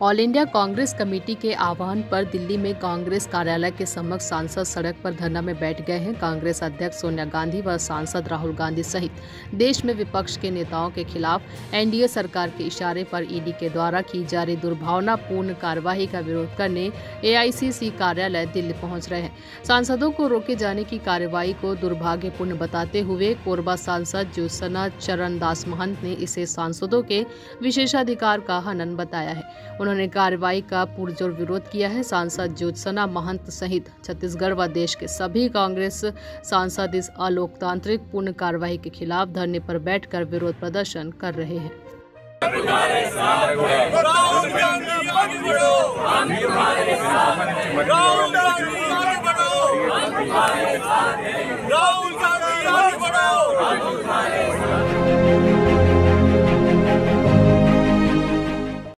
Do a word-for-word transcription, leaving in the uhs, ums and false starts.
All India Congress committee के आह्वान पर दिल्ली में कांग्रेस कार्यालय के सम्मुख सांसद सड़क पर धरना में बैठ गए हैं। कांग्रेस अध्यक्ष सोनिया गांधी व सांसद राहुल गांधी सहित देश में विपक्ष के नेताओं के खिलाफ एनडीए सरकार के इशारे पर ईडी के द्वारा की जा रही दुर्भावनापूर्ण कार्रवाई का विरोध करने एआईसीसी कार्यालय दिल्ली पहुंच रहे हैं। सांसदों को रोके जाने की कार्रवाई को दुर्भाग्यपूर्ण बताते हुए कोरबा सांसद ज्योत्सना चरण दास महंत ने इसे सांसदों के विशेषाधिकार का हनन बताया है। उन्होंने कार्रवाई का पुरजोर विरोध किया है। सांसद ज्योत्सना महंत सहित छत्तीसगढ़ व देश के सभी कांग्रेस सांसद इस अलोकतांत्रिक पूर्ण कार्रवाई के खिलाफ धरने पर बैठकर विरोध प्रदर्शन कर रहे हैं। राहुल गांधी आगे बढ़ो,